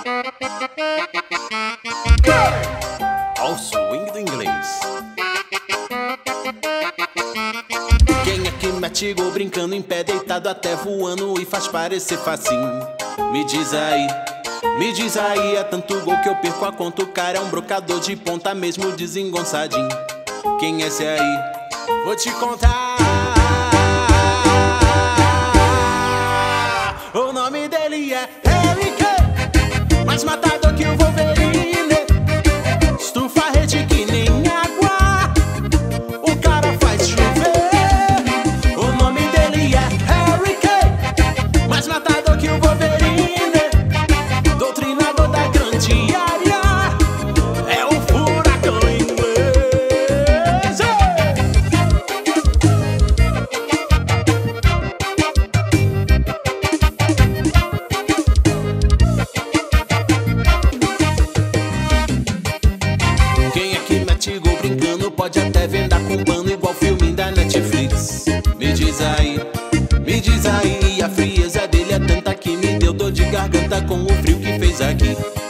Ao swing do inglês. Quem é que mete gol brincando em pé, deitado até voando e faz parecer facinho? Me diz aí, é tanto gol que eu perco a conta. O cara é um brocador de ponta mesmo desengonçadinho. Quem é esse aí? Vou te contar. O nome dele é Harry Kane, mais matador que o Wolverine. Estufa a rede que nem água, o cara faz chover. O nome dele é Harry Kane, mais matador que o Wolverine. Doutrinador da grande área, é o furacão inglês. Quem é que mete gol brincando, pode até vendar com pano igual filme da Netflix. Me diz aí, a frieza dele é tanta que me deu dor de garganta com o frio que fez aqui.